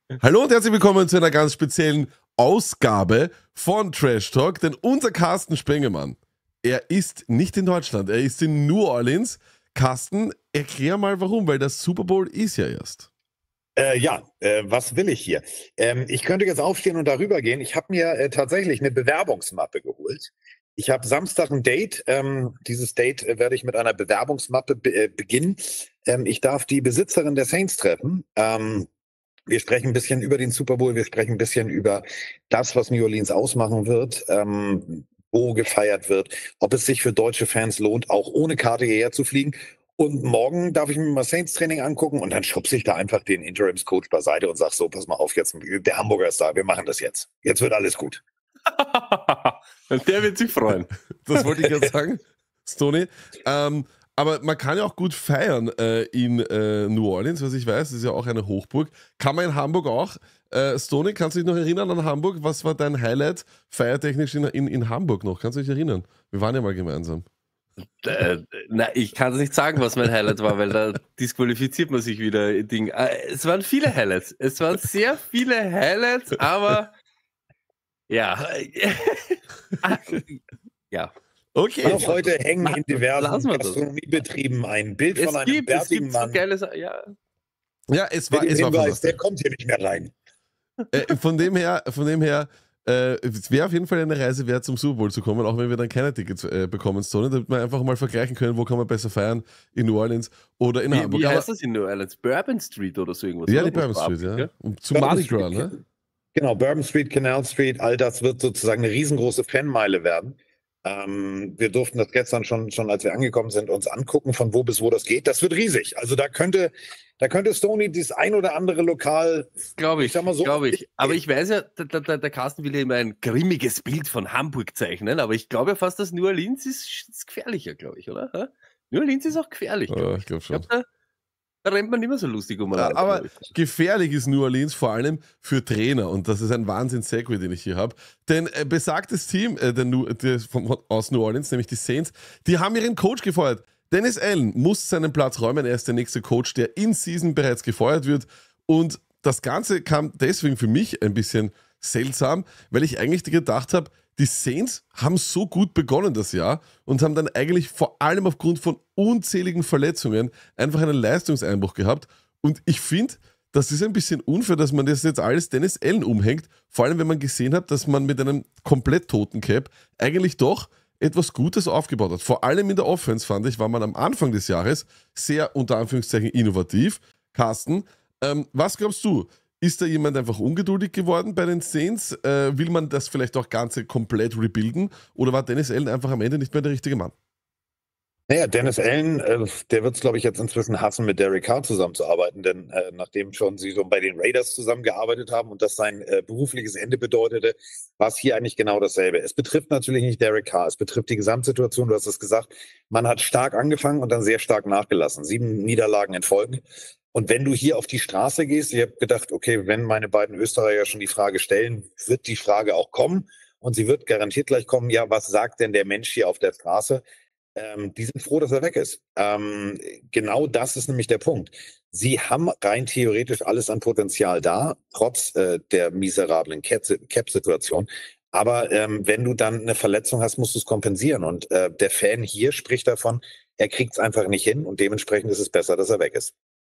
Hallo und herzlich willkommen zu einer ganz speziellen Ausgabe von Trash Talk, denn unser Carsten Spengemann, er ist nicht in Deutschland, er ist in New Orleans. Carsten, erklär mal warum, weil das Super Bowl ist ja erst. Was will ich hier? Ich könnte jetzt aufstehen und darüber gehen. Ich habe mir tatsächlich eine Bewerbungsmappe geholt. Ich habe Samstag ein Date. Dieses Date werde ich mit einer Bewerbungsmappe beginnen. Ich darf die Besitzerin der Saints treffen. Wir sprechen ein bisschen über den Super Bowl. Wir sprechen ein bisschen über das, was New Orleans ausmachen wird. Wo gefeiert wird, ob es sich für deutsche Fans lohnt, auch ohne Karte hierher zu fliegen. Und morgen darf ich mir mal Saints-Training angucken und dann schubse ich da einfach den Interims-Coach beiseite und sag so, pass mal auf, jetzt der Hamburger ist da, wir machen das jetzt. Jetzt wird alles gut. Und der wird sich freuen. Das wollte ich jetzt sagen, Stoney. Aber man kann ja auch gut feiern in New Orleans, was ich weiß, ist ja auch eine Hochburg. Kann man in Hamburg auch. Stoney, kannst du dich noch erinnern an Hamburg? Was war dein Highlight feiertechnisch in Hamburg noch? Kannst du dich erinnern? Wir waren ja mal gemeinsam. Ich kann es nicht sagen, was mein Highlight war, weil da disqualifiziert man sich wieder. Es waren viele Highlights. Es waren sehr viele Highlights, aber ja. Ja. Okay. Auch heute hängen in diversen Gastronomiebetrieben ein Bild von einem bärtigen Mann. Ja, es war Hinweis, der kommt hier nicht mehr rein. Von dem her, es wäre auf jeden Fall eine Reise wert, zum Super Bowl zu kommen, auch wenn wir dann keine Tickets bekommen, Stoney, damit wir einfach mal vergleichen können, wo kann man besser feiern, in New Orleans oder in Hamburg. Wie heißt das in New Orleans? Bourbon Street oder so irgendwas? Ja, die Bourbon Street, ja. Und zu Mardi Gras, ne? Genau, Bourbon Street, Canal Street, all das wird sozusagen eine riesengroße Fanmeile werden. Wir durften das gestern schon, als wir angekommen sind, uns angucken, von wo bis wo das geht. Das wird riesig. Also da könnte Stoney dieses ein oder andere Lokal, glaube ich. Aber ich weiß ja, der Carsten will ja immer ein grimmiges Bild von Hamburg zeichnen, aber ich glaube ja fast, dass New Orleans ist gefährlicher, glaube ich, oder? New Orleans ist auch gefährlich, glaube ich. Ich glaube schon. Da rennt man nicht mehr so lustig um. Aber gefährlich ist New Orleans vor allem für Trainer und das ist ein Wahnsinn-Segway, den ich hier habe. Denn besagtes Team aus New Orleans, nämlich die Saints, die haben ihren Coach gefeuert. Dennis Allen muss seinen Platz räumen, er ist der nächste Coach, der in Season bereits gefeuert wird und das Ganze kam deswegen für mich ein bisschen seltsam, weil ich eigentlich gedacht habe, die Saints haben so gut begonnen das Jahr und haben dann eigentlich vor allem aufgrund von unzähligen Verletzungen einfach einen Leistungseinbruch gehabt. Und ich finde, das ist ein bisschen unfair, dass man das jetzt alles Dennis Allen umhängt. Vor allem, wenn man gesehen hat, dass man mit einem komplett toten Cap eigentlich doch etwas Gutes aufgebaut hat. Vor allem in der Offense, fand ich, war man am Anfang des Jahres sehr, unter Anführungszeichen, innovativ. Carsten, was glaubst du? Ist da jemand einfach ungeduldig geworden bei den Saints? Will man das vielleicht auch Ganze komplett rebuilden? Oder war Dennis Allen einfach am Ende nicht mehr der richtige Mann? Naja, Dennis Allen, der wird es, glaube ich, jetzt inzwischen hassen, mit Derek Carr zusammenzuarbeiten, denn nachdem sie schon bei den Raiders zusammengearbeitet haben und das sein berufliches Ende bedeutete, war es hier eigentlich genau dasselbe. Es betrifft natürlich nicht Derek Carr, es betrifft die Gesamtsituation, du hast es gesagt, man hat stark angefangen und dann sehr stark nachgelassen. 7 Niederlagen in Folge. Und wenn du hier auf die Straße gehst, ich habe gedacht, okay, wenn meine beiden Österreicher schon die Frage stellen, wird die Frage auch kommen und sie wird garantiert gleich kommen, ja, was sagt denn der Mensch hier auf der Straße? Die sind froh, dass er weg ist. Genau das ist nämlich der Punkt. Sie haben rein theoretisch alles an Potenzial da, trotz der miserablen Cap-Situation. Aber wenn du dann eine Verletzung hast, musst du es kompensieren. Und der Fan hier spricht davon, er kriegt es einfach nicht hin und dementsprechend ist es besser, dass er weg ist.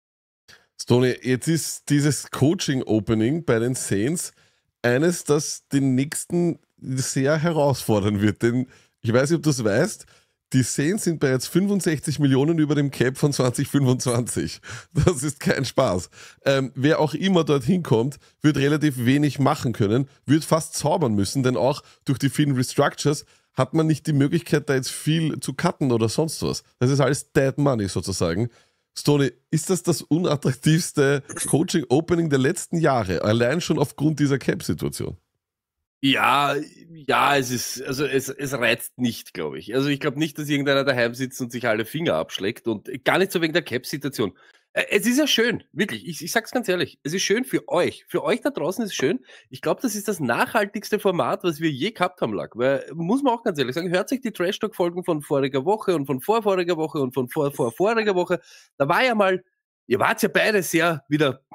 Stoney, jetzt ist dieses Coaching-Opening bei den Saints eines, das den nächsten sehr herausfordern wird. Denn ich weiß nicht, ob du es weißt, die Saints sind bereits 65 Millionen über dem Cap von 2025. Das ist kein Spaß. Wer auch immer dorthin kommt, wird relativ wenig machen können, wird fast zaubern müssen, denn auch durch die vielen Restructures hat man nicht die Möglichkeit, da jetzt viel zu cutten oder sonst was. Das ist alles Dead Money sozusagen. Stoney, ist das unattraktivste Coaching-Opening der letzten Jahre, allein schon aufgrund dieser Cap-Situation? Ja, es reizt nicht, glaube ich. Also ich glaube nicht, dass irgendeiner daheim sitzt und sich alle Finger abschlägt und gar nicht so wegen der Cap-Situation. Es ist ja schön, wirklich. Ich sag's ganz ehrlich. Es ist schön für euch. Für euch da draußen ist es schön. Ich glaube, das ist das nachhaltigste Format, was wir je gehabt haben, Lack. Weil, muss man auch ganz ehrlich sagen, hört sich die Trash-Talk-Folgen von voriger Woche und von vorvoriger Woche und von vorvoriger Woche. Da war ja mal, ihr wart ja beide sehr wieder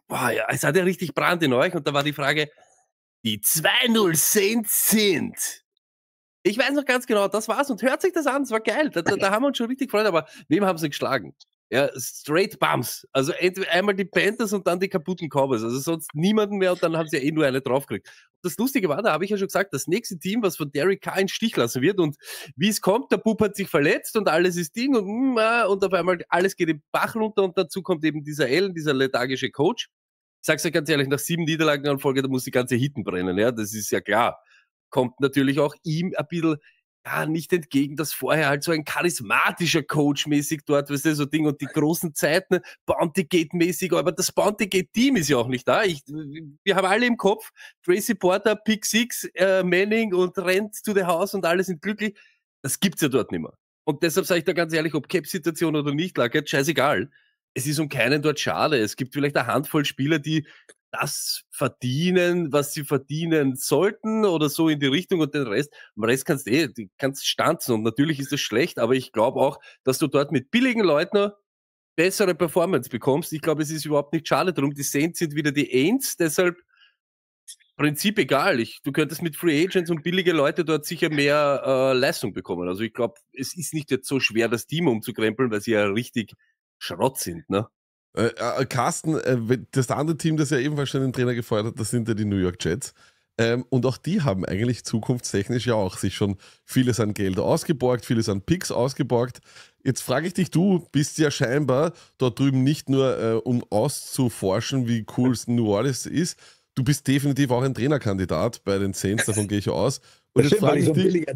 boah, ja, es hat ja richtig Brand in euch. Und da war die Frage, die 2-0 Saints sind. Ich weiß noch ganz genau, das war's. Und hört sich das an, es war geil. Da haben wir uns schon richtig gefreut. Aber wem haben sie geschlagen? Ja, straight Bums. Also einmal die Panthers und dann die kaputten Cowboys. Also sonst niemanden mehr und dann haben sie ja eh nur eine draufgekriegt. Das Lustige war, da habe ich ja schon gesagt, das nächste Team, was von Derek Carr in Stich lassen wird und wie es kommt, der Bub hat sich verletzt und alles ist Ding und auf einmal alles geht den Bach runter und dazu kommt eben dieser Allen, dieser lethargische Coach. Ich sag's ja ganz ehrlich, nach 7 Niederlagen in Folge, da muss die ganze Hitten brennen, ja, das ist ja klar. Kommt natürlich auch ihm ein bisschen nicht entgegen, dass vorher halt so ein charismatischer Coach mäßig dort, weißt du, so Ding und die großen Zeiten, Bounty-Gate-mäßig, aber das Bounty-Gate-Team ist ja auch nicht da. Wir haben alle im Kopf, Tracy Porter, Pick Six, Manning und rennt to the house und alle sind glücklich. Das gibt's ja dort nicht mehr. Und deshalb sage ich da ganz ehrlich, ob Cap-Situation oder nicht, lag jetzt scheißegal. Es ist um keinen dort schade. Es gibt vielleicht eine Handvoll Spieler, die das verdienen, was sie verdienen sollten oder so in die Richtung und den Rest, am Rest kannst stanzen und natürlich ist das schlecht, aber ich glaube auch, dass du dort mit billigen Leuten bessere Performance bekommst. Ich glaube, es ist überhaupt nicht schade drum. Die Saints sind wieder die Aints, deshalb Prinzip egal. Du könntest mit Free Agents und billige Leute dort sicher mehr Leistung bekommen. Also ich glaube, es ist nicht jetzt so schwer, das Team umzukrempeln, weil sie ja richtig Schrott sind, ne? Carsten, das andere Team, das ja ebenfalls schon den Trainer gefeuert hat, das sind ja die New York Jets. Und auch die haben eigentlich zukunftstechnisch ja auch sich schon vieles an Geld ausgeborgt, vieles an Picks ausgeborgt. Jetzt frage ich dich, du bist ja scheinbar dort drüben nicht nur, um auszuforschen, wie cool New Orleans ist, du bist definitiv auch ein Trainerkandidat bei den Saints, davon gehe ich aus. Und jetzt frage ich dich,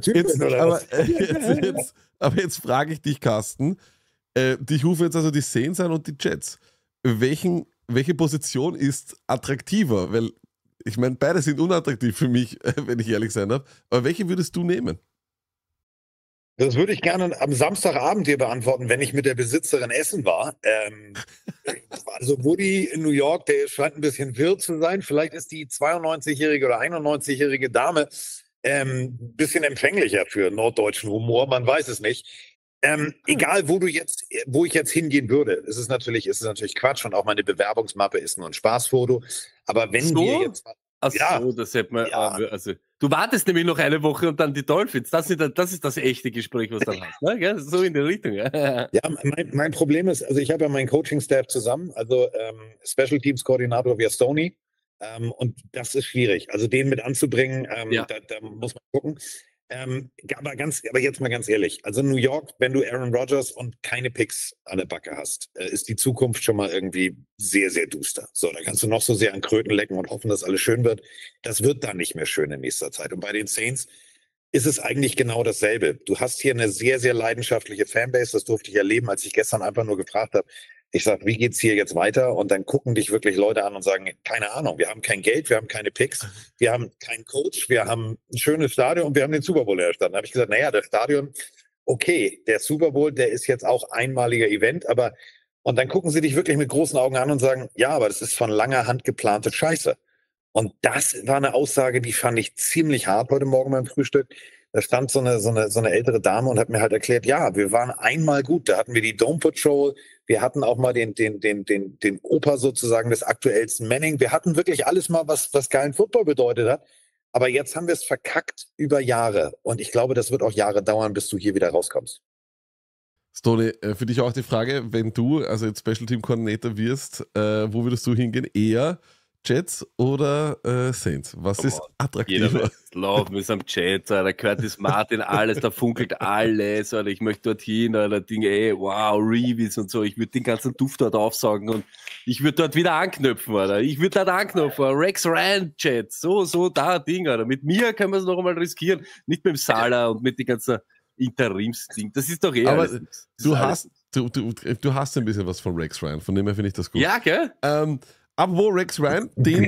jetzt frage ich dich, Carsten, ich rufe jetzt also die Saints an und die Jets. Welche Position ist attraktiver? Weil, ich meine, beide sind unattraktiv für mich, wenn ich ehrlich sein darf. Aber welche würdest du nehmen? Das würde ich gerne am Samstagabend dir beantworten, wenn ich mit der Besitzerin essen war. Also Woody in New York, der scheint ein bisschen wirr zu sein. Vielleicht ist die 92-jährige oder 91-jährige Dame ein bisschen empfänglicher für norddeutschen Humor. Man weiß es nicht. Egal, wo ich jetzt hingehen würde, ist es natürlich Quatsch und auch meine Bewerbungsmappe ist nur ein Spaßfoto. Aber wenn wir jetzt, das hätte man, also du wartest nämlich noch eine Woche und dann die Dolphins. Das ist das echte Gespräch, was du dann hast, ne? Ja, so in der Richtung. Ja, mein Problem ist, also ich habe ja meinen Coaching-Staff zusammen, also Special Teams Koordinator via Stoney. Und das ist schwierig. Also den mit anzubringen, da muss man gucken. Aber jetzt mal ganz ehrlich, also New York, wenn du Aaron Rodgers und keine Picks an der Backe hast, ist die Zukunft schon mal irgendwie sehr, sehr duster. So, da kannst du noch so sehr an Kröten lecken und hoffen, dass alles schön wird. Das wird dann nicht mehr schön in nächster Zeit. Und bei den Saints ist es eigentlich genau dasselbe. Du hast hier eine sehr, sehr leidenschaftliche Fanbase, das durfte ich erleben, als ich gestern einfach nur gefragt habe, ich sage, wie geht's hier jetzt weiter? Und dann gucken dich wirklich Leute an und sagen, keine Ahnung, wir haben kein Geld, wir haben keine Picks, wir haben keinen Coach, wir haben ein schönes Stadion und wir haben den Super Bowl erstanden. Da habe ich gesagt, naja, das Stadion, okay, der Super Bowl, der ist jetzt auch einmaliger Event, aber und dann gucken sie dich wirklich mit großen Augen an und sagen, ja, aber das ist von langer Hand geplante Scheiße. Und das war eine Aussage, die fand ich ziemlich hart heute Morgen beim Frühstück. Da stand so eine ältere Dame und hat mir halt erklärt, ja, wir waren einmal gut. Da hatten wir die Dome Patrol, wir hatten auch mal den Opa sozusagen des aktuellsten Manning. Wir hatten wirklich alles mal, was geilen Football bedeutet hat. Aber jetzt haben wir es verkackt über Jahre. Und ich glaube, das wird auch Jahre dauern, bis du hier wieder rauskommst. Stoney, für dich auch die Frage, wenn du also jetzt Special Team Coordinator wirst, wo würdest du hingehen? Eher Jets oder Saints? Was ist attraktiver? Laufen wir am Jets, da Curtis Martin, alles, da funkelt alles, oder ich möchte dorthin, oder Dinge, wow, Reeves und so, ich würde den ganzen Duft dort aufsaugen und ich würde dort wieder anknüpfen, oder ich würde dort anknüpfen, Rex Ryan Jets, so da Ding, oder mit mir können wir es noch einmal riskieren, nicht mit dem Salah und mit den ganzen Interimsding, das ist doch eher. Aber du hast ein bisschen was von Rex Ryan, von dem her finde ich das gut. Ja, gell? Apropos Rex Ryan,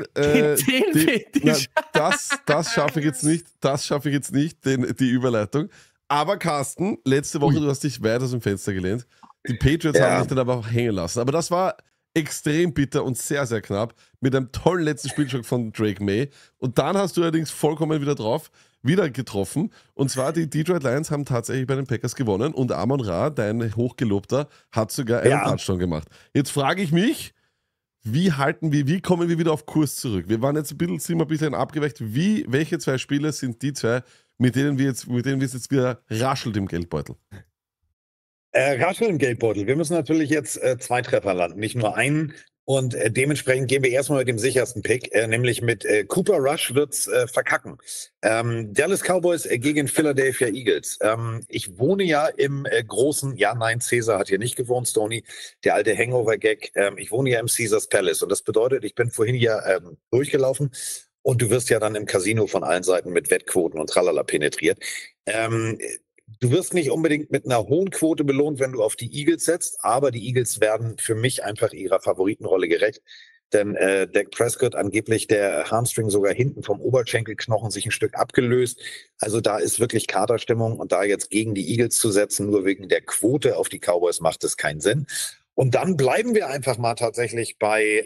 das schaffe ich jetzt nicht, die Überleitung. Aber Carsten, letzte Woche, du hast dich weit aus dem Fenster gelehnt. Die Patriots haben dich dann aber auch hängen lassen. Aber das war extrem bitter und sehr, sehr knapp mit einem tollen letzten Spielschlag von Drake May. Und dann hast du allerdings vollkommen wieder getroffen. Und zwar die Detroit Lions haben tatsächlich bei den Packers gewonnen und Amon Ra, dein Hochgelobter, hat sogar einen Touchdown gemacht. Jetzt frage ich mich, wie kommen wir wieder auf Kurs zurück? Wir waren jetzt sind wir ein bisschen abgeweicht. Welche zwei Spieler sind die zwei, mit denen es jetzt wieder raschelt im Geldbeutel? Raschel im Geldbeutel. Wir müssen natürlich jetzt 2 Treffer landen, nicht nur einen. Und dementsprechend gehen wir erstmal mit dem sichersten Pick, nämlich mit Cooper Rush wird's verkacken. Dallas Cowboys gegen Philadelphia Eagles. Ich wohne ja im großen, ja nein, Caesar hat hier nicht gewohnt, Stoney, der alte Hangover-Gag. Ich wohne ja im Caesars Palace und das bedeutet, ich bin vorhin ja durchgelaufen und du wirst ja dann im Casino von allen Seiten mit Wettquoten und tralala penetriert. Du wirst nicht unbedingt mit einer hohen Quote belohnt, wenn du auf die Eagles setzt, aber die Eagles werden für mich einfach ihrer Favoritenrolle gerecht. Denn Dak Prescott angeblich der Hamstring sogar hinten vom Oberschenkelknochen sich ein Stück abgelöst. Also da ist wirklich Katerstimmung und da jetzt gegen die Eagles zu setzen, nur wegen der Quote auf die Cowboys, macht es keinen Sinn. Und dann bleiben wir einfach mal tatsächlich bei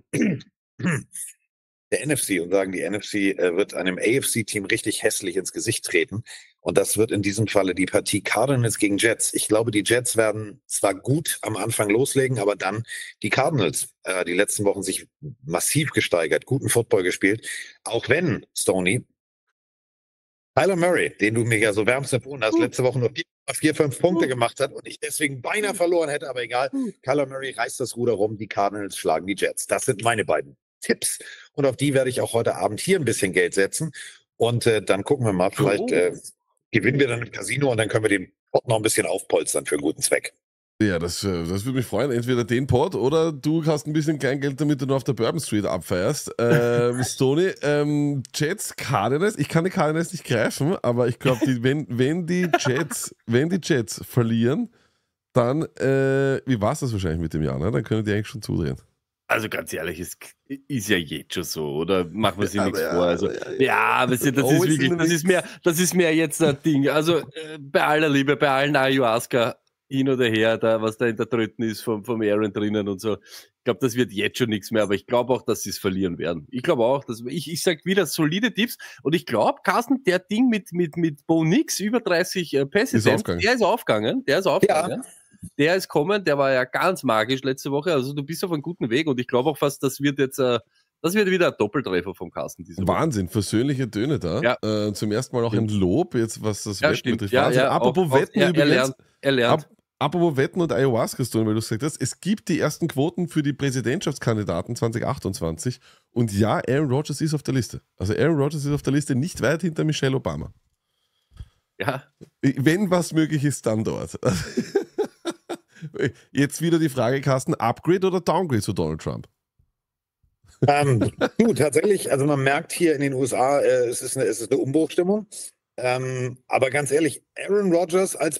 der NFC und sagen, die NFC wird einem AFC-Team richtig hässlich ins Gesicht treten. Und das wird in diesem Falle die Partie Cardinals gegen Jets. Ich glaube, die Jets werden zwar gut am Anfang loslegen, aber dann die Cardinals, die letzten Wochen sich massiv gesteigert, guten Football gespielt. Auch wenn, Stoney, Kyler Murray, den du mir ja so wärmst empfohlen hast, letzte Woche nur 4-5 Punkte gemacht hat und ich deswegen beinahe verloren hätte, aber egal. Kyler Murray reißt das Ruder rum, die Cardinals schlagen die Jets. Das sind meine beiden Tipps. Und auf die werde ich auch heute Abend hier ein bisschen Geld setzen. Und dann gucken wir mal, vielleicht gewinnen wir dann im Casino und dann können wir den Pot noch ein bisschen aufpolstern für einen guten Zweck. Ja, das würde mich freuen. Entweder den Pot oder du hast ein bisschen Kleingeld, damit du nur auf der Bourbon Street abfeierst. Stoney, Jets, Cardinals. Ich kann die Cardinals nicht greifen, aber ich glaube, wenn die Jets verlieren, dann, wie war es das wahrscheinlich mit dem Jahr? Ne? Dann können die eigentlich schon zudrehen. Also ganz ehrlich, es ist ja jetzt schon so, oder? Machen wir sich nichts vor. Also, aber das ist wirklich, das ist mehr jetzt ein Ding. Also bei aller Liebe, bei allen Ayahuasca hin oder her, was da in der Tröten ist vom Aaron drinnen und so. Ich glaube, das wird jetzt schon nichts mehr, aber ich glaube auch, dass sie es verlieren werden. Ich glaube auch, dass ich sage wieder solide Tipps und ich glaube, Carsten, der Ding mit Bo Nix über 30 Pässe, der ist aufgegangen. Ja. Der ist kommen, der war ja ganz magisch letzte Woche, also du bist auf einem guten Weg und ich glaube auch fast, das wird wieder ein Doppeltreffer vom Carsten. Wahnsinn, versöhnliche Töne da. Ja. Zum ersten Mal auch ein Lob, jetzt was das Wetten betrifft. Apropos Wetten übrigens. Er lernt. Apropos Wetten und Ayahuasca, weil du gesagt hast, es gibt die ersten Quoten für die Präsidentschaftskandidaten 2028 und ja, Aaron Rodgers ist auf der Liste. Also Aaron Rodgers ist auf der Liste nicht weit hinter Michelle Obama. Ja. Wenn was möglich ist, dann dort. Jetzt wieder die Frage, Carsten, Upgrade oder Downgrade zu Donald Trump? Tatsächlich, also man merkt hier in den USA, es ist eine Umbruchstimmung. Aber ganz ehrlich, Aaron Rodgers als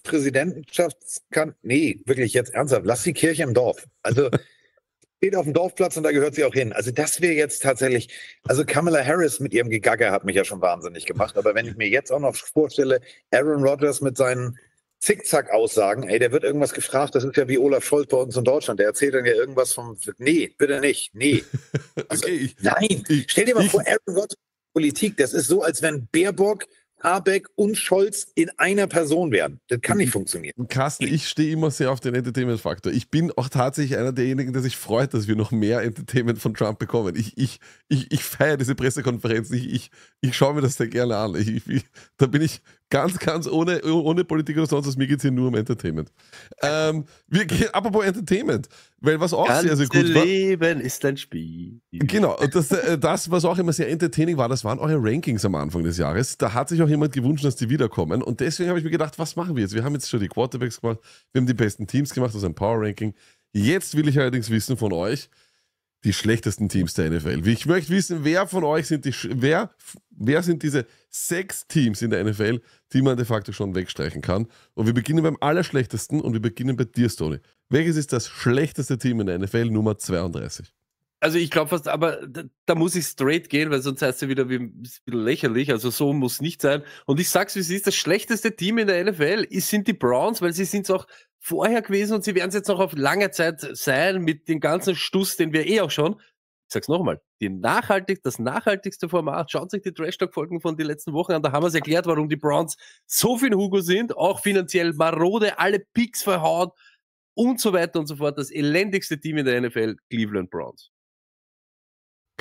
nee, wirklich jetzt ernsthaft, lass die Kirche im Dorf. Also steht auf dem Dorfplatz und da gehört sie auch hin. Also das wäre jetzt tatsächlich, also Kamala Harris mit ihrem Gegagger hat mich ja schon wahnsinnig gemacht. Aber wenn ich mir jetzt auch noch vorstelle, Aaron Rodgers mit seinen Zickzack-Aussagen, der wird irgendwas gefragt, das ist ja wie Olaf Scholz bei uns in Deutschland, der erzählt dann ja irgendwas vom, nee, bitte nicht, nee. Also, nein, stell dir mal vor, Aaron Rodgers Politik, das ist so, als wenn Baerbock, Habeck und Scholz in einer Person wären. Das kann nicht funktionieren. Carsten, ich stehe immer sehr auf den Entertainment-Faktor. Ich bin auch tatsächlich einer derjenigen, der sich freut, dass wir noch mehr Entertainment von Trump bekommen. Ich feiere diese Pressekonferenz. Ich schaue mir das sehr gerne an. Da bin ich ganz ohne Politik oder sonst was. Mir geht es hier nur um Entertainment. Wir gehen apropos Entertainment, weil was auch sehr gut war. Leben ist ein Spiel. Genau, und das, was auch immer sehr entertaining war, das waren eure Rankings am Anfang des Jahres. Da hat sich auch jemand gewünscht, dass die wiederkommen. Und deswegen habe ich mir gedacht, was machen wir jetzt? Wir haben jetzt schon die Quarterbacks gemacht, wir haben die besten Teams gemacht, also ein Power-Ranking. Jetzt will ich allerdings wissen von euch, die schlechtesten Teams der NFL. Ich möchte wissen, wer von euch sind wer sind diese 6 Teams in der NFL, die man de facto schon wegstreichen kann. Und wir beginnen beim allerschlechtesten und wir beginnen bei dir, Stoney. Welches ist das schlechteste Team in der NFL, Nummer 32? Also ich glaube fast, aber da muss ich straight gehen, weil sonst heißt es ja wieder wie ein bisschen lächerlich. Also so muss nicht sein. Und ich sag's, wie es ist, das schlechteste Team in der NFL sind die Browns, weil sie sind es auch vorher gewesen und sie werden es jetzt noch auf lange Zeit sein mit dem ganzen Stuss, den wir auch schon. Ich sag's nochmal, das nachhaltigste Format. Schaut sich die Trash-Talk-Folgen von den letzten Wochen an. Da haben wir es erklärt, warum die Browns so viel Hugo sind, auch finanziell marode, alle Picks verhauen und so weiter und so fort. Das elendigste Team in der NFL, Cleveland Browns.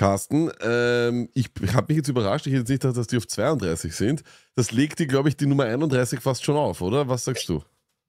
Carsten, ich habe mich jetzt überrascht, ich hätte jetzt nicht gedacht, dass die auf 32 sind. Das legt die, glaube ich, die Nummer 31 fast schon auf, oder? Was sagst du?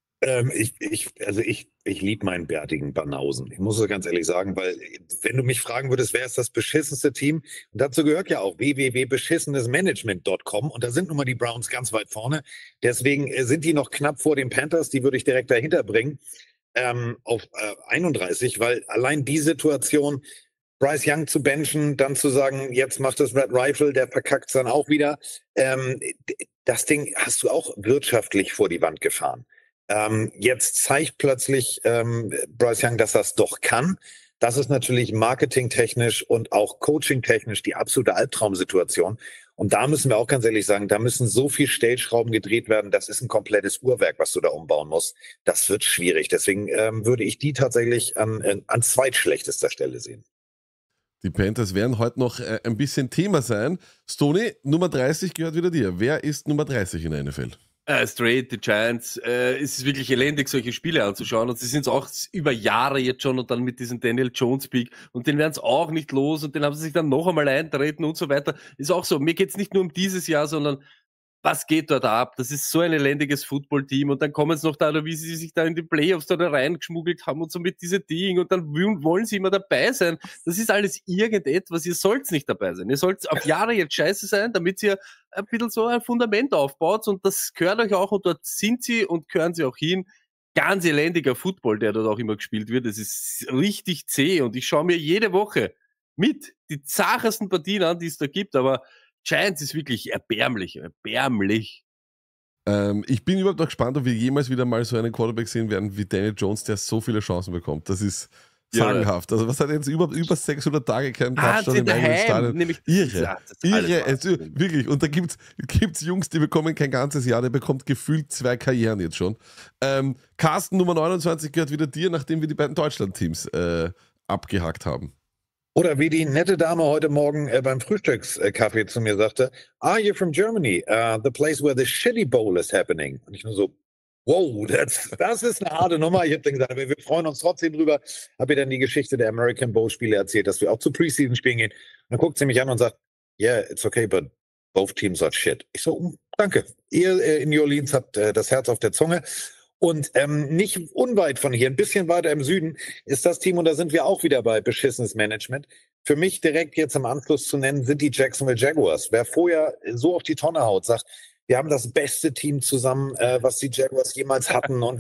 Ich liebe meinen bärtigen Banausen. Ich muss es ganz ehrlich sagen, weil wenn du mich fragen würdest, wer ist das beschissenste Team? Und dazu gehört ja auch www.beschissenesmanagement.com und da sind nun mal die Browns ganz weit vorne. Deswegen sind die noch knapp vor den Panthers, die würde ich direkt dahinter bringen auf 31, weil allein die Situation, Bryce Young zu benchen, dann zu sagen, jetzt macht das Red Rifle, der verkackt es dann auch wieder. Das Ding hast du auch wirtschaftlich vor die Wand gefahren. Jetzt zeigt plötzlich Bryce Young, dass er es doch kann. Das ist natürlich marketingtechnisch und auch coachingtechnisch die absolute Albtraumsituation. Und da müssen wir auch ganz ehrlich sagen, da müssen so viel Stellschrauben gedreht werden. Das ist ein komplettes Uhrwerk, was du da umbauen musst. Das wird schwierig. Deswegen würde ich die tatsächlich an zweitschlechtester Stelle sehen. Die Panthers werden heute noch ein bisschen Thema sein. Stoney, Nummer 30 gehört wieder dir. Wer ist Nummer 30 in der NFL? Straight, die Giants, es ist wirklich elendig, solche Spiele anzuschauen und sie sind es auch über Jahre jetzt schon und dann mit diesem Daniel Jones-Pick und den werden es auch nicht los und den haben sie sich dann noch einmal eintreten und so weiter. Ist auch so, mir geht's nicht nur um dieses Jahr, sondern was geht dort ab? Das ist so ein elendiges Football-Team und dann kommen sie noch da, wie sie sich da in die Playoffs da reingeschmuggelt haben und so mit diese Ding und dann wollen sie immer dabei sein. Das ist alles irgendetwas, ihr sollt nicht dabei sein. Ihr sollt auf Jahre jetzt scheiße sein, damit ihr ein bisschen so ein Fundament aufbaut und das gehört euch auch und dort sind sie und gehören sie auch hin. Ganz elendiger Football, der dort auch immer gespielt wird. Es ist richtig zäh und ich schaue mir jede Woche mit die zachersten Partien an, die es da gibt, aber Giants ist wirklich erbärmlich. Ich bin überhaupt noch gespannt, ob wir jemals wieder mal so einen Quarterback sehen werden wie Daniel Jones, der so viele Chancen bekommt. Das ist sagenhaft. Also was hat er jetzt über 600 Tage keinen Touchdown im eigenen Stadion? Irre. Wirklich. Und da gibt's Jungs, die bekommen kein ganzes Jahr, der bekommt gefühlt 2 Karrieren jetzt schon. Carsten, Nummer 29 gehört wieder dir, nachdem wir die beiden Deutschland-Teams abgehakt haben. Oder wie die nette Dame heute Morgen beim Frühstückskaffee zu mir sagte, "Are you from Germany? The place where the shitty bowl is happening." Und ich nur so, wow, das ist eine harte Nummer. Ich habe dann gesagt, aber wir freuen uns trotzdem drüber. Habe ihr dann die Geschichte der American Bowl Spiele erzählt, dass wir auch zu Preseason-Spielen gehen. Und dann guckt sie mich an und sagt, yeah, it's okay, but both teams are shit. Ich so, danke. Ihr in New Orleans habt das Herz auf der Zunge. Und nicht unweit von hier, ein bisschen weiter im Süden, ist das Team, und da sind wir auch wieder bei beschissenes Management. Für mich direkt jetzt im Anschluss zu nennen, sind die Jacksonville Jaguars. Wer vorher so auf die Tonne haut, sagt, wir haben das beste Team zusammen, was die Jaguars jemals hatten. Und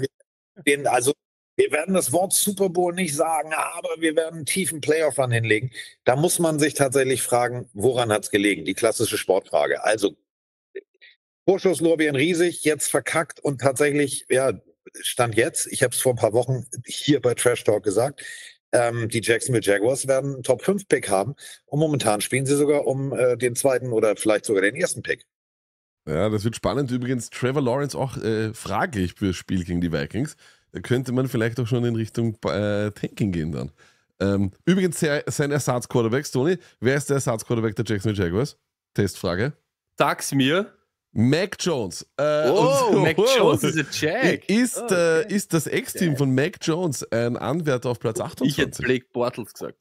wir werden das Wort Super Bowl nicht sagen, aber wir werden einen tiefen Playoff-Run hinlegen. Da muss man sich tatsächlich fragen, woran hat es gelegen? Die klassische Sportfrage. Also Vorschusslorbeeren riesig, jetzt verkackt und tatsächlich, ja, Stand jetzt, ich habe es vor ein paar Wochen hier bei Trash Talk gesagt, die Jacksonville Jaguars werden einen Top-5-Pick haben und momentan spielen sie sogar um den zweiten oder vielleicht sogar den ersten Pick. Ja, das wird spannend. Übrigens, Trevor Lawrence auch fraglich fürs Spiel gegen die Vikings. Da könnte man vielleicht auch schon in Richtung Tanking gehen dann. Übrigens, sein Ersatzquarterback, Tony, wer ist der Ersatzquarterback der Jacksonville Jaguars? Testfrage. Sag's mir. Mac Jones. Mac Jones ist ein Jack. Ist das Ex-Team von Mac Jones ein Anwärter auf Platz 28? Ich hätte Blake Bortles gesagt.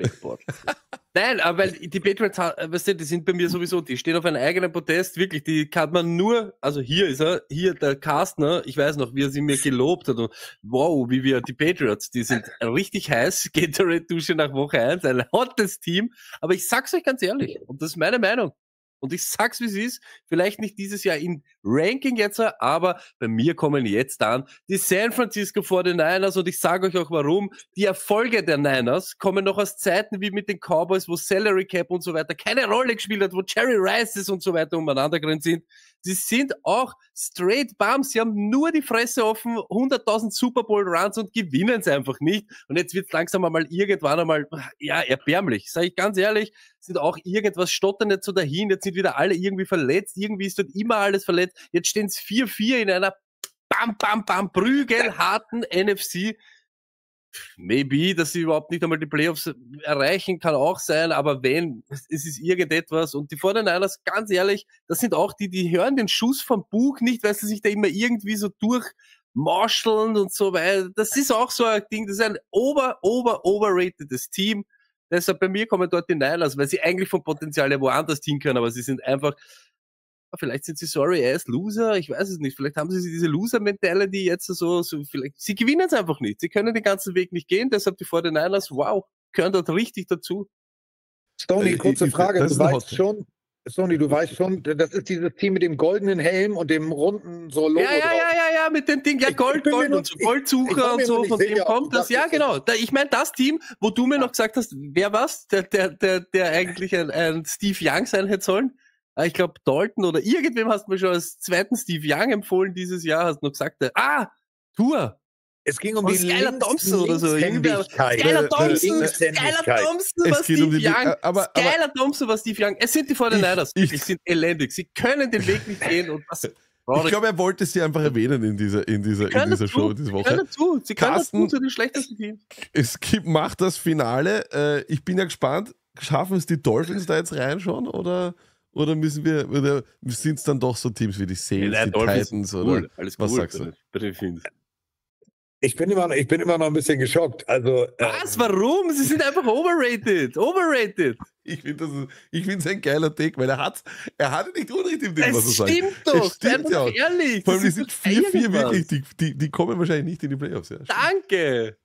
Nein, aber weil die Patriots, weißt du, die sind bei mir sowieso, die stehen auf einem eigenen Podest, wirklich, die kann man nur, also hier ist er, hier der Carstner, ich weiß noch, wie er sie mir gelobt hat und wow, wie wir, die Patriots, die sind richtig heiß, Gatorade-Dusche nach Woche 1, ein hottes Team, aber ich sag's euch ganz ehrlich, und das ist meine Meinung, und ich sag's, wie es ist, vielleicht nicht dieses Jahr in Ranking jetzt, aber bei mir kommen jetzt an die San Francisco 49ers und ich sage euch auch warum. Die Erfolge der Niners kommen noch aus Zeiten wie mit den Cowboys, wo Salary Cap und so weiter keine Rolle gespielt hat, wo Jerry Rices und so weiter umeinander gerannt sind. Sie sind auch straight Bums, sie haben nur die Fresse offen, 100.000 Super Bowl Runs und gewinnen es einfach nicht. Und jetzt wird's langsam einmal irgendwann einmal, ja, erbärmlich. Sage ich ganz ehrlich, sind auch irgendwas, stottern nicht so dahin, jetzt sind wieder alle irgendwie verletzt, irgendwie ist dort immer alles verletzt. Jetzt stehen es 4-4 in einer prügelharten NFC. Maybe, dass sie überhaupt nicht einmal die Playoffs erreichen, kann auch sein, aber wenn, es ist irgendetwas. Und die 49ers, ganz ehrlich, das sind auch die hören den Schuss vom Bug nicht, weil sie sich da immer irgendwie so durchmarscheln und so weiter. Das ist auch so ein Ding, das ist ein overratedes Team. Deshalb bei mir kommen dort die Niners, weil sie eigentlich vom Potenzial ja woanders hin können, aber sie sind einfach, vielleicht sind sie Loser, ich weiß es nicht, vielleicht haben sie diese Loser-Mentality jetzt so vielleicht, sie gewinnen es einfach nicht, sie können den ganzen Weg nicht gehen, deshalb die 49ers, wow, gehören dort richtig dazu. Stoney, kurze Frage, du weißt schon, das ist dieses Team mit dem goldenen Helm und dem runden so Logo Ja, mit dem Ding, ja, Gold und so Goldsucher und so, von dem kommt das, ja, genau. Ich meine, das Team, wo du mir noch gesagt hast, wer was, der eigentlich ein Steve Young sein hätte sollen. Ich glaube, Dalton oder irgendwem hast du mir schon als zweiten Steve Young empfohlen dieses Jahr, hast du noch gesagt, Tour. Es ging um die Skylar Thompson oder so. Linkshändigkeit. Skylar Thompson war Steve Young. Skylar Thompson war Steve Young. Es sind die 49ers. Die sind elendig. Sie können den Weg nicht gehen. Und was ich glaube, er wollte sie einfach erwähnen in dieser Show diese Woche. Sie können dazu zu den schlechtesten Teams. Macht das Finale. Ich bin ja gespannt. Schaffen es die Dolphins da jetzt rein schon? Oder sind es dann doch so Teams wie die Saints, die Titans? Oder alles was cool, sagst du? Ich bin immer noch ein bisschen geschockt. Also, was? Warum? Sie sind einfach overrated. Ich finde es ein geiler Take, weil er hat nicht Unrecht im Ding, was er sagt. Stimmt doch. Es stimmt ja auch. Ehrlich. Vor allem, die sind 4-4 wirklich. Die kommen wahrscheinlich nicht in die Playoffs. Ja. Danke.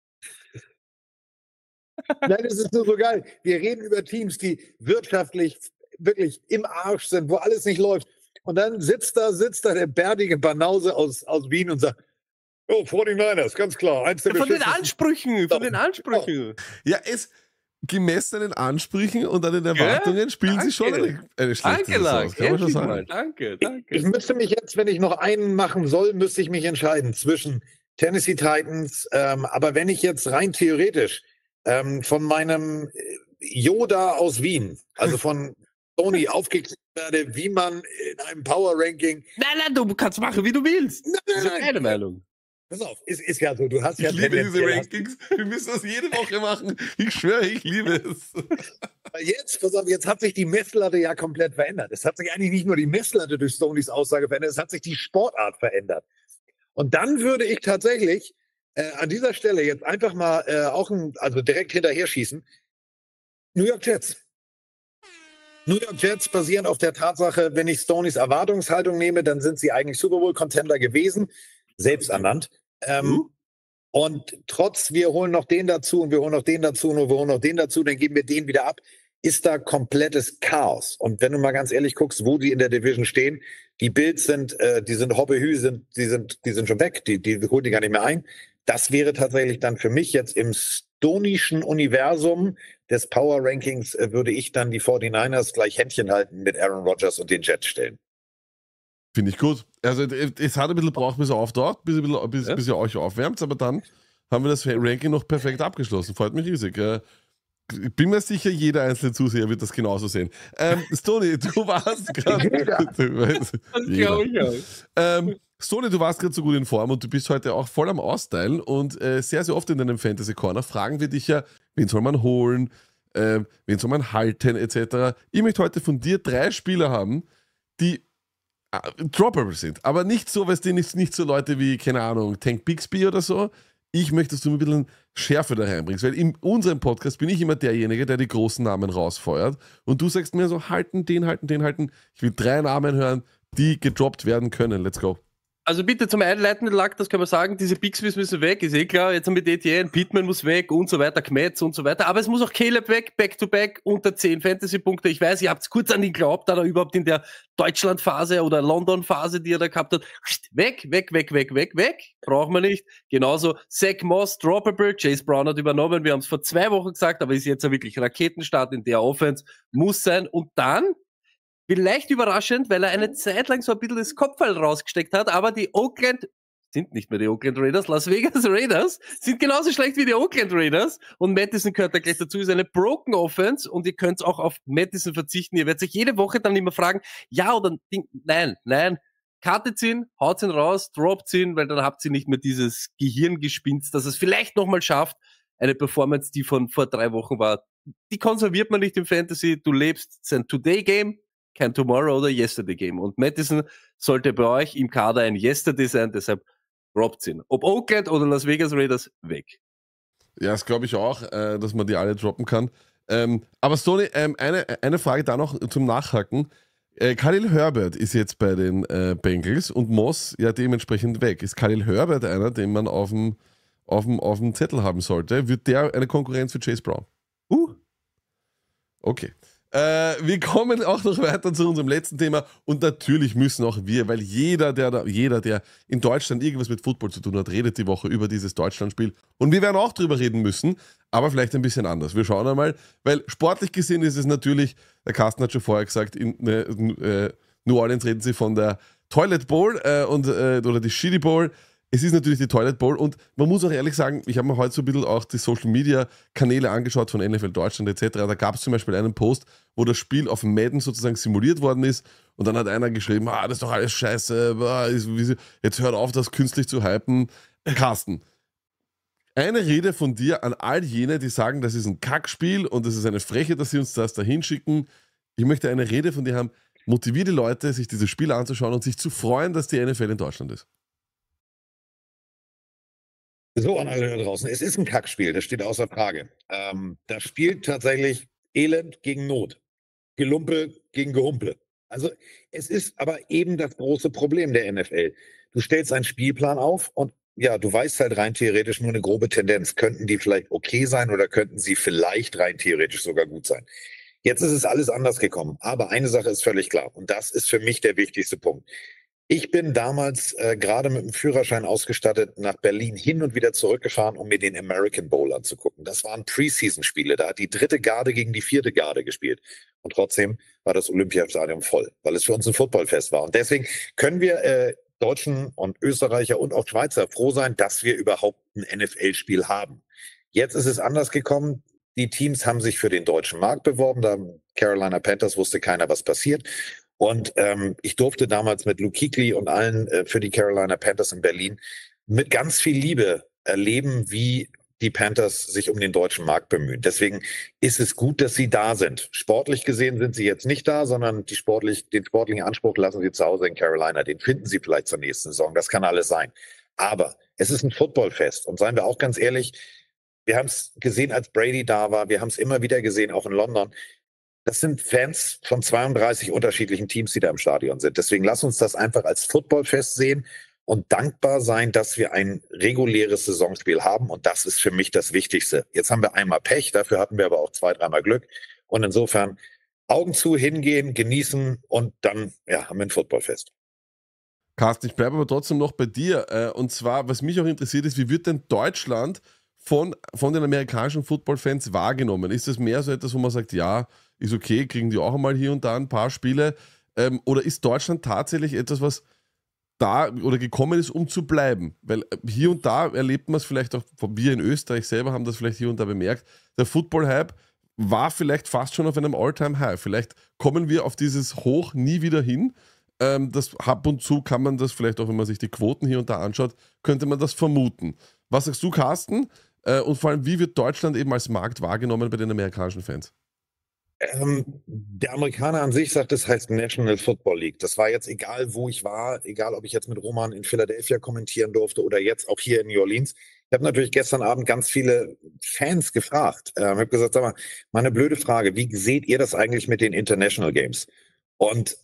Nein, das ist nur so geil. Wir reden über Teams, die wirtschaftlich wirklich im Arsch sind, wo alles nicht läuft. Und dann sitzt da der bärtige Banause aus Wien und sagt, oh, 49ers, ganz klar. Von den Ansprüchen. Ja, gemessen an den Ansprüchen und an den Erwartungen spielen sie schon eine schlechte Saison. Kann man schon sagen. Danke. Ich müsste mich jetzt, wenn ich noch einen machen soll, müsste ich mich entscheiden zwischen Tennessee Titans, aber wenn ich jetzt rein theoretisch von meinem Yoda aus Wien, also von Tony aufgeklärt werde, wie man in einem Power-Ranking... Nein, du kannst machen, wie du willst. Das ist keine Meinung. Pass auf, ist ja so, du hast ja... Ich liebe diese Rankings, wir müssen das jede Woche machen. Ich schwöre, ich liebe es. Jetzt, pass auf, jetzt hat sich die Messlatte ja komplett verändert. Es hat sich eigentlich nicht nur die Messlatte durch Stonys Aussage verändert, es hat sich die Sportart verändert. Und dann würde ich tatsächlich an dieser Stelle jetzt einfach mal also direkt hinterher schießen. New York Jets. New York Jets basieren auf der Tatsache, wenn ich Stonys Erwartungshaltung nehme, dann sind sie eigentlich Super Bowl-Contender gewesen, selbst ernannt. Und wir holen noch den dazu und wir holen noch den dazu und wir holen noch den dazu, dann geben wir den wieder ab, ist da komplettes Chaos. Und wenn du mal ganz ehrlich guckst, wo die in der Division stehen, die Bills sind Hoppehü, die sind schon weg, die holen die gar nicht mehr ein. Das wäre tatsächlich dann für mich jetzt im stonischen Universum des Power Rankings würde ich dann die 49ers gleich Händchen halten mit Aaron Rodgers und den Jets stellen. Finde ich gut. Also es hat ein bisschen gebraucht, bis er auftaucht, bis ihr euch aufwärmt, aber dann haben wir das Ranking noch perfekt abgeschlossen. Freut mich riesig. Ich bin mir sicher, jeder einzelne Zuseher wird das genauso sehen. Stoney, du warst gerade... Stoney, du warst gerade so gut in Form und du bist heute auch voll am Austeilen und sehr, sehr oft in deinem Fantasy Corner fragen wir dich ja, wen soll man holen, wen soll man halten, etc. Ich möchte heute von dir 3 Spieler haben, die droppable sind, aber nicht so, weißt du, nicht so Leute wie, keine Ahnung, Tank Bixby oder so. Ich möchte, dass du mir ein bisschen Schärfe da reinbringst, weil in unserem Podcast bin ich immer derjenige, der die großen Namen rausfeuert und du sagst mir so, halten. Ich will 3 Namen hören, die gedroppt werden können. Let's go. Also bitte zum einleitenden Lack, das können wir sagen, diese Bixbys müssen weg, ist eh klar, jetzt mit Etienne, Pittman muss weg und so weiter, Kmetz und so weiter, aber es muss auch Caleb weg, Back-to-Back, unter 10 Fantasy-Punkte. Ich weiß, ihr habt kurz an ihn geglaubt, da er überhaupt in der Deutschland-Phase oder London-Phase, die er da gehabt hat, weg, brauchen wir nicht. Genauso Zach Moss, droppable, Chase Brown hat übernommen, wir haben es vor 2 Wochen gesagt, aber ist jetzt ja wirklich Raketenstart in der Offense, muss sein. Und dann vielleicht überraschend, weil er eine Zeit lang so ein bisschen das Kopfball rausgesteckt hat, aber die sind nicht mehr die Oakland Raiders, Las Vegas Raiders sind genauso schlecht wie die Oakland Raiders und Mattison gehört da gleich dazu, ist eine broken Offense und ihr könnt auch auf Mattison verzichten, ihr werdet euch jede Woche dann immer fragen, ja oder nein, cuttet ihn, haut ihn raus, droppt ihn, weil dann habt ihr nicht mehr dieses Gehirngespinst, dass es vielleicht nochmal schafft, eine Performance, die von vor 3 Wochen war, die konserviert man nicht im Fantasy, du lebst sein Today-Game, kein Tomorrow oder Yesterday Game. Und Mattison sollte bei euch im Kader ein Yesterday sein, deshalb droppt ihn. Ob Oakland oder Las Vegas Raiders, weg. Ja, das glaube ich auch, dass man die alle droppen kann. Aber Stoney, eine Frage da noch zum Nachhaken. Khalil Herbert ist jetzt bei den Bengals und Moss ja dementsprechend weg. Ist Khalil Herbert einer, den man auf dem Zettel haben sollte? Wird der eine Konkurrenz für Chase Brown? Okay. Wir kommen auch noch weiter zu unserem letzten Thema und natürlich müssen auch wir, weil jeder, der in Deutschland irgendwas mit Football zu tun hat, redet die Woche über dieses Deutschlandspiel und wir werden auch drüber reden müssen, aber vielleicht ein bisschen anders. Wir schauen einmal, weil sportlich gesehen ist es natürlich, der Carsten hat schon vorher gesagt, in New Orleans reden sie von der Toilet Bowl oder die Shitty Bowl. Es ist natürlich die Toilet Bowl und man muss auch ehrlich sagen, ich habe mir heute so ein bisschen auch die Social Media Kanäle angeschaut von NFL Deutschland etc. Da gab es zum Beispiel einen Post, wo das Spiel auf Madden sozusagen simuliert worden ist und dann hat einer geschrieben, das ist doch alles scheiße, jetzt hört auf, das künstlich zu hypen. Carsten, eine Rede von dir an all jene, die sagen, das ist ein Kackspiel und das ist eine Freche, dass sie uns das da hinschicken. Ich möchte eine Rede von dir haben, motiviere die Leute, sich dieses Spiel anzuschauen und sich zu freuen, dass die NFL in Deutschland ist. So, an alle da draußen. Es ist ein Kackspiel, das steht außer Frage. Da spielt tatsächlich Elend gegen Not. Gelumpe gegen Gehumpe. Also es ist aber eben das große Problem der NFL. Du stellst einen Spielplan auf und ja, du weißt halt rein theoretisch nur eine grobe Tendenz. Könnten die vielleicht okay sein oder könnten sie vielleicht rein theoretisch sogar gut sein? Jetzt ist es alles anders gekommen. Aber eine Sache ist völlig klar und das ist für mich der wichtigste Punkt. Ich bin damals gerade mit dem Führerschein ausgestattet nach Berlin hin und wieder zurückgefahren, um mir den American Bowl anzugucken. Das waren Preseason-Spiele. Da hat die 3. Garde gegen die 4. Garde gespielt. Und trotzdem war das Olympiastadion voll, weil es für uns ein Footballfest war. Und deswegen können wir Deutschen und Österreicher und auch Schweizer froh sein, dass wir überhaupt ein NFL-Spiel haben. Jetzt ist es anders gekommen. Die Teams haben sich für den deutschen Markt beworben. Da Carolina Panthers wusste keiner, was passiert. Und ich durfte damals mit Luke Kuechly und allen für die Carolina Panthers in Berlin mit ganz viel Liebe erleben, wie die Panthers sich um den deutschen Markt bemühen. Deswegen ist es gut, dass sie da sind. Sportlich gesehen sind sie jetzt nicht da, sondern den sportlichen Anspruch lassen sie zu Hause in Carolina. Den finden sie vielleicht zur nächsten Saison. Das kann alles sein. Aber es ist ein Footballfest. Und seien wir auch ganz ehrlich, wir haben es gesehen, als Brady da war. Wir haben es immer wieder gesehen, auch in London. Das sind Fans von 32 unterschiedlichen Teams, die da im Stadion sind. Deswegen lass uns das einfach als Footballfest sehen und dankbar sein, dass wir ein reguläres Saisonspiel haben. Und das ist für mich das Wichtigste. Jetzt haben wir einmal Pech, dafür hatten wir aber auch 2-, 3-mal Glück. Und insofern Augen zu, hingehen, genießen und dann haben wir ein Footballfest. Carsten, ich bleibe aber trotzdem noch bei dir. Und zwar, was mich auch interessiert ist, wie wird denn Deutschland von den amerikanischen Football-Fans wahrgenommen? Ist das mehr so etwas, wo man sagt, ja, ist okay, kriegen die auch einmal hier und da ein paar Spiele? Oder ist Deutschland tatsächlich etwas, was da oder gekommen ist, um zu bleiben? Weil hier und da erlebt man es vielleicht auch, wir in Österreich selber haben das vielleicht hier und da bemerkt, der Football-Hype war vielleicht fast schon auf einem All-Time-High. Vielleicht kommen wir auf dieses Hoch nie wieder hin. Das ab und zu kann man das vielleicht auch, wenn man sich die Quoten hier und da anschaut, könnte man das vermuten. Was sagst du, Carsten? Und vor allem, wie wird Deutschland eben als Markt wahrgenommen bei den amerikanischen Fans? Der Amerikaner an sich sagt, das heißt National Football League. Das war jetzt egal, wo ich war, egal, ob ich jetzt mit Roman in Philadelphia kommentieren durfte oder jetzt auch hier in New Orleans. Ich habe natürlich gestern Abend ganz viele Fans gefragt. Ich habe gesagt, sag mal eine blöde Frage, wie seht ihr das eigentlich mit den International Games? Und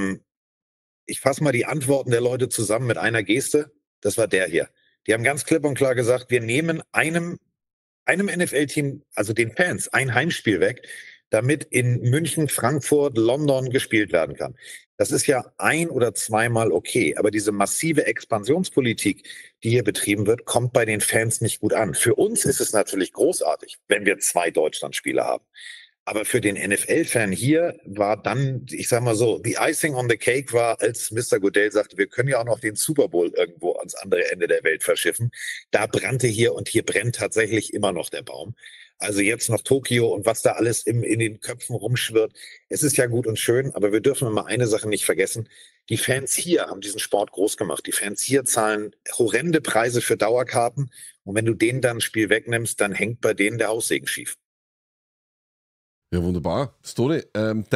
ich fasse mal die Antworten der Leute zusammen mit einer Geste. Das war der hier. Die haben ganz klipp und klar gesagt, wir nehmen einem NFL-Team, also den Fans, ein Heimspiel weg, damit in München, Frankfurt, London gespielt werden kann. Das ist ja 1- oder 2-mal okay, aber diese massive Expansionspolitik, die hier betrieben wird, kommt bei den Fans nicht gut an. Für uns ist es natürlich großartig, wenn wir 2 Deutschlandspiele haben. Aber für den NFL-Fan hier war dann, ich sag mal so, the icing on the cake war, als Mr. Goodell sagte, wir können ja auch noch den Super Bowl irgendwo ans andere Ende der Welt verschiffen. Da brannte hier und hier brennt tatsächlich immer noch der Baum. Also jetzt noch Tokio und was da alles in den Köpfen rumschwirrt. Es ist ja gut und schön, aber wir dürfen immer eine Sache nicht vergessen. Die Fans hier haben diesen Sport groß gemacht. Die Fans hier zahlen horrende Preise für Dauerkarten. Und wenn du denen dann ein Spiel wegnimmst, dann hängt bei denen der Haussegen schief. Ja, wunderbar. Stone,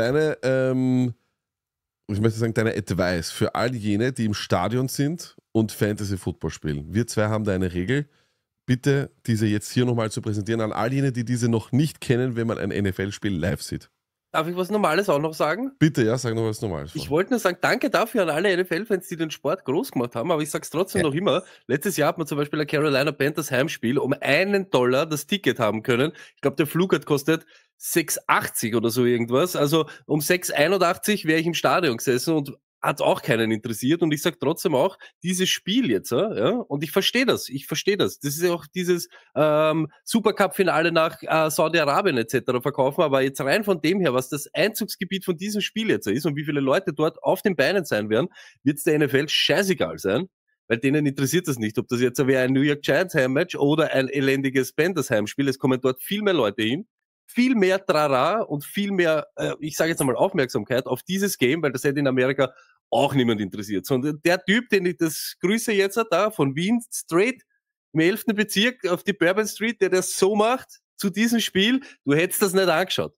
ich möchte sagen, deine Advice für all jene, die im Stadion sind und Fantasy-Football spielen. Wir zwei haben da eine Regel. bitte diese jetzt hier nochmal zu präsentieren an all jene, die diese noch nicht kennen, wenn man ein NFL-Spiel live sieht. Darf ich was Normales auch noch sagen? Bitte, ja, sag noch was Normales. Ich wollte nur sagen, danke dafür an alle NFL-Fans, die den Sport groß gemacht haben, aber ich sag's trotzdem noch immer. Letztes Jahr hat man zum Beispiel ein Carolina Panthers Heimspiel um $1 das Ticket haben können. Ich glaube, der Flug hat kostet 6,80 oder so irgendwas. Also um 6,81 wäre ich im Stadion gesessen und hat auch keinen interessiert. Und ich sag trotzdem auch, dieses Spiel jetzt, ja, und ich verstehe das. Das ist ja auch dieses Supercup-Finale nach Saudi-Arabien etc. verkaufen, aber jetzt rein von dem her, was das Einzugsgebiet von diesem Spiel jetzt ist und wie viele Leute dort auf den Beinen sein werden, wird es der NFL scheißegal sein, weil denen interessiert das nicht, ob das jetzt wäre ein New York Giants Heimmatch oder ein elendiges Panthers Heimspiel. Es kommen dort viel mehr Leute hin, viel mehr Trara und viel mehr, ich sage jetzt einmal Aufmerksamkeit auf dieses Game, weil das hätte in Amerika auch niemand interessiert. Sondern der Typ, den ich das grüße jetzt da von Wien straight im 11. Bezirk auf die Bourbon Street, der das so macht zu diesem Spiel, du hättest das nicht angeschaut.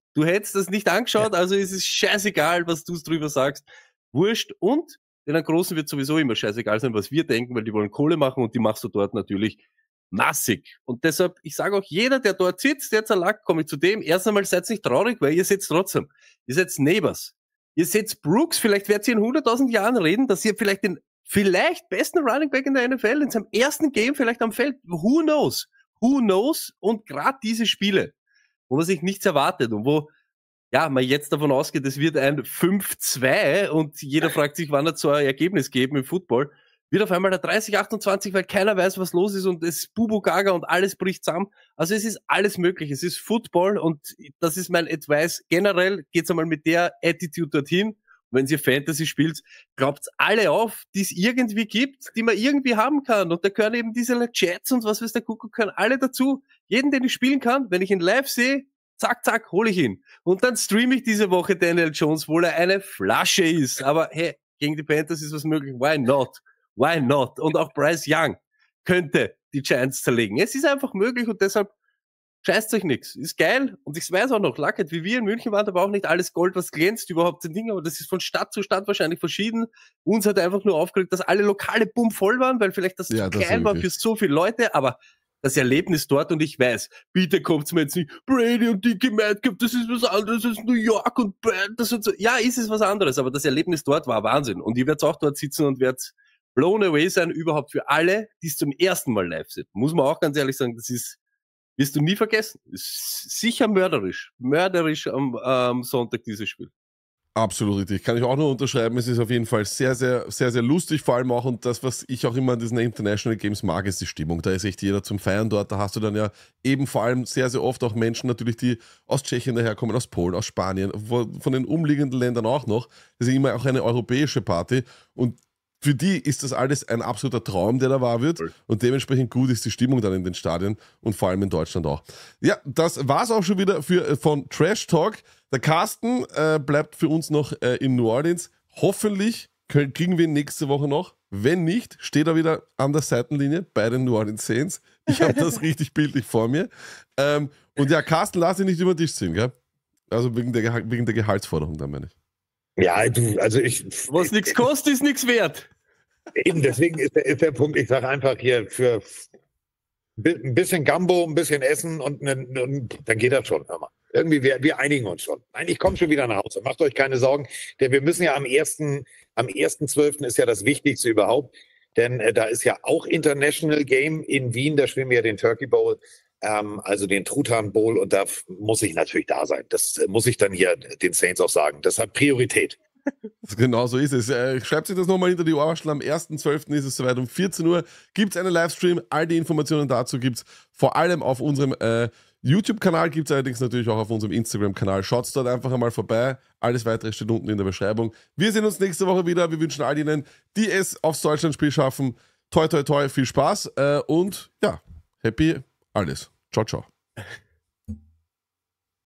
Also ist es scheißegal, was du drüber sagst. Wurscht. Und den Großen wird sowieso immer scheißegal sein, was wir denken, weil die wollen Kohle machen und die machst du dort natürlich massig. Und deshalb, ich sage auch, jeder, der dort sitzt, der zerlackt, komme ich zu dem. Erst einmal seid nicht traurig, weil ihr seid trotzdem. Ihr seid Neighbors. Ihr seht Brooks, vielleicht werdet ihr in 100.000 Jahren reden, dass ihr vielleicht den besten Running Back in der NFL in seinem ersten Game vielleicht am Feld. Who knows? Und gerade diese Spiele, wo man sich nichts erwartet und wo man jetzt davon ausgeht, es wird ein 5-2 und jeder fragt sich, wann er so ein Ergebnis geben im Football, wird auf einmal der 30-28, weil keiner weiß, was los ist und es ist Bubu Gaga und alles bricht zusammen. Also es ist alles möglich. Es ist Football und das ist mein Advice. Generell geht's einmal mit der Attitude dorthin. Wenn ihr Fantasy spielt, glaubt's alle auf, die es irgendwie gibt, die man irgendwie haben kann. Und da gehören eben diese Chats und was weiß der Kuckuck, können alle dazu. Jeden, den ich spielen kann, wenn ich ihn live sehe, zack, hole ich ihn. Und dann streame ich diese Woche Daniel Jones, obwohl er eine Flasche ist. Aber hey, gegen die Panthers ist was möglich. Why not? Und auch Bryce Young könnte die Giants zerlegen. Es ist einfach möglich und deshalb scheißt euch nichts. Ist geil. Und ich weiß auch noch, Lackett, wie wir in München waren, da war auch nicht alles Gold, was glänzt, überhaupt ein Ding, aber das ist von Stadt zu Stadt wahrscheinlich verschieden. Uns hat einfach nur aufgeregt, dass alle Lokale voll waren, weil vielleicht das zu klein war für so viele Leute, aber das Erlebnis dort und ich weiß, bitte kommt's mir jetzt nicht, Brady und Dickie Metcalf, das ist was anderes als New York und das und so. Ja, ist es was anderes, aber das Erlebnis dort war Wahnsinn. Und ich werde auch dort sitzen und werde blown away sein, überhaupt für alle, die es zum ersten Mal live sind. Muss man auch ganz ehrlich sagen, wirst du nie vergessen. Ist sicher mörderisch am Sonntag dieses Spiel. Absolut richtig. Kann ich auch nur unterschreiben. Es ist auf jeden Fall sehr, sehr, sehr, sehr lustig, vor allem auch. Und das, was ich auch immer an diesen International Games mag, ist die Stimmung. Da ist echt jeder zum Feiern dort. Da hast du dann ja eben vor allem sehr, sehr oft auch Menschen natürlich, die aus Tschechien daherkommen, aus Polen, aus Spanien, von den umliegenden Ländern auch noch. Das ist immer auch eine europäische Party. Und für die ist das alles ein absoluter Traum, der da wahr wird. Und dementsprechend gut ist die Stimmung dann in den Stadien und vor allem in Deutschland auch. Ja, das war's auch schon wieder von Trash Talk. Der Carsten bleibt für uns noch in New Orleans. Hoffentlich kriegen wir ihn nächste Woche noch. Wenn nicht, steht er wieder an der Seitenlinie bei den New Orleans Saints. Ich habe das richtig bildlich vor mir. Und ja, Carsten, lass ihn nicht über den Tisch ziehen, gell? Also wegen der Gehaltsforderung, dann meine ich. Ja, was nichts kostet, ist nichts wert. Eben, deswegen ist der Punkt, ich sage einfach hier für ein bisschen Gambo, ein bisschen Essen und dann geht das schon. Hör mal. Irgendwie, wir einigen uns schon. Nein, ich komme schon wieder nach Hause. Macht euch keine Sorgen, denn wir müssen ja am 1.12. ist ja das Wichtigste überhaupt, denn da ist ja auch International Game in Wien, da spielen wir ja den Turkey Bowl. Also den Truthahn Bowl und da muss ich natürlich da sein. Das muss ich dann hier den Saints auch sagen. Das hat Priorität. Genau so ist es. Schreibt sich das nochmal hinter die Ohrwaschel. Am 1.12. ist es soweit. Um 14 Uhr gibt es einen Livestream. All die Informationen dazu gibt es vor allem auf unserem YouTube-Kanal, gibt es allerdings natürlich auch auf unserem Instagram-Kanal. Schaut dort einfach einmal vorbei. Alles weitere steht unten in der Beschreibung. Wir sehen uns nächste Woche wieder. Wir wünschen all jenen, die es aufs Deutschlandspiel schaffen, toi toi toi, viel Spaß und ja, happy alles. Ciao, ciao.